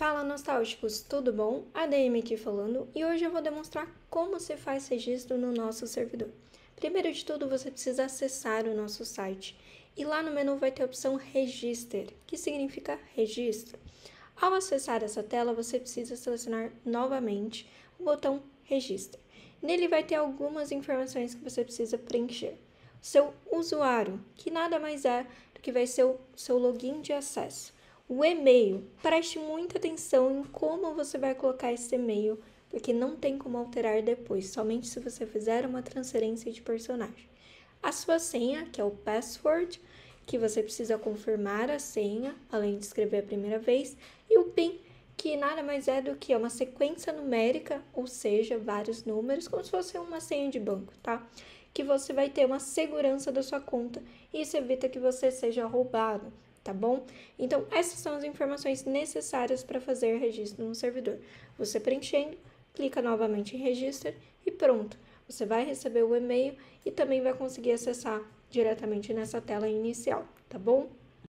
Fala nostálgicos, tudo bom? A ADM aqui falando e hoje eu vou demonstrar como se faz registro no nosso servidor. Primeiro de tudo, você precisa acessar o nosso site e lá no menu vai ter a opção Register, que significa registro. Ao acessar essa tela, você precisa selecionar novamente o botão Register. Nele vai ter algumas informações que você precisa preencher. Seu usuário, que nada mais é do que vai ser o seu login de acesso. O e-mail, preste muita atenção em como você vai colocar esse e-mail, porque não tem como alterar depois, somente se você fizer uma transferência de personagem. A sua senha, que é o password, que você precisa confirmar a senha, além de escrever a primeira vez, e o PIN, que nada mais é do que uma sequência numérica, ou seja, vários números, como se fosse uma senha de banco, tá? Que você vai ter uma segurança da sua conta e isso evita que você seja roubado, tá bom? Então, essas são as informações necessárias para fazer registro no servidor. Você preenchendo, clica novamente em Register e pronto. Você vai receber o e-mail e também vai conseguir acessar diretamente nessa tela inicial, tá bom?